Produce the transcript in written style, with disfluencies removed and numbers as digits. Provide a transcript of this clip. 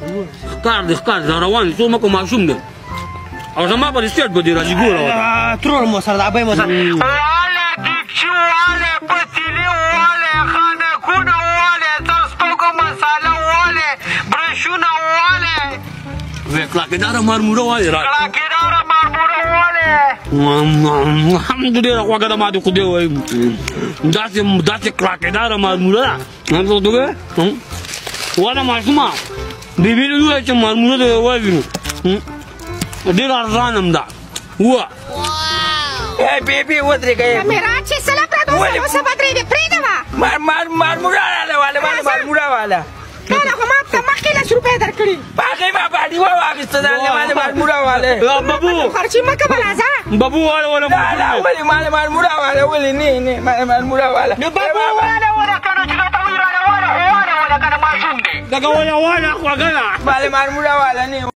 ښکار دی روان دی څو مکو ماشوم دی او زما په سټیټ به دې راځي ګوره ترور مو سره د ابۍ مو سره واله دیکچي واله پتیلې واله خانکونه واله تر سپږو مساله واله برشونه واله کلاکېداره مارموره وایي کلاکېداره مارموره واله هم ډېره خوږه ده ما دې خدای وایي داسې کلاکېداره مارموره ده واده ماشومه بیبي دې ووایي چې مارموره دې وایي ډېر ارزان هم ده ووه بیبي ودرېږه میرا چې سله پرېږده اوس به درېږې پرېږده مارموره راله واله باندې مارموره واله نه نه خو ما ته مخکې 10 روپۍ درکړي په هغې ما باډیوه واخېسته د هغې باندې مارموره واله ببو خرچي مه کوه راځه ببو واله واله ولې ما مارموره واله ولې نه مارموره واله ببو واله که نه چې درته وایي راله واله که نه ماشوم دی دغه واله خوږه ده مارموره واله نه